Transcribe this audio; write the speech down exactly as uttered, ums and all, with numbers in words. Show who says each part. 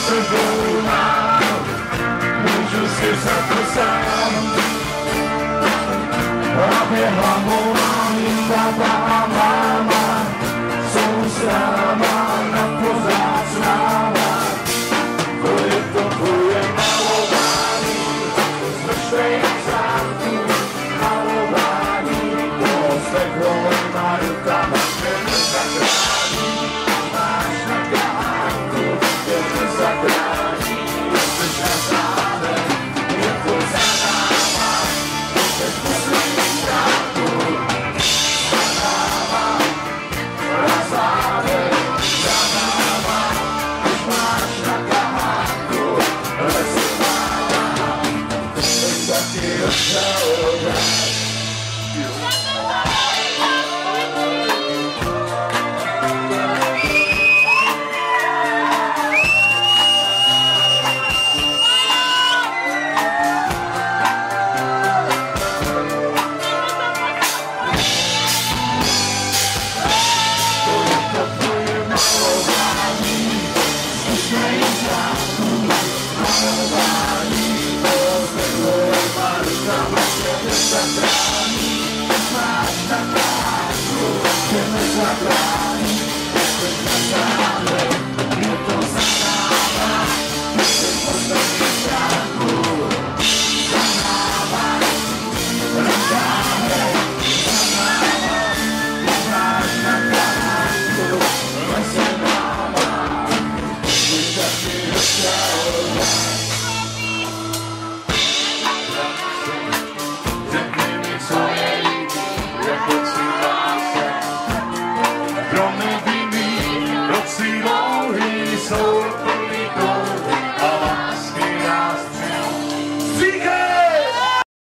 Speaker 1: sebou mám, můžu si za to sám. Hlavě hlavou mám jim táta a máma, jsou s náma na pořád s náma. To je to tvoje malování, z mrtvejch zámků, malování, to s takovýma rukama tě nezachrání. Máš na kánku, tě nezachrání, jsi na zámek, je to za náma, bez posledních států, za náma, na zámek, za náma, když máš na kánku, lesi máma, tak ti odšel. Řekni mi, co je líbí, jako si lásek. Pro mě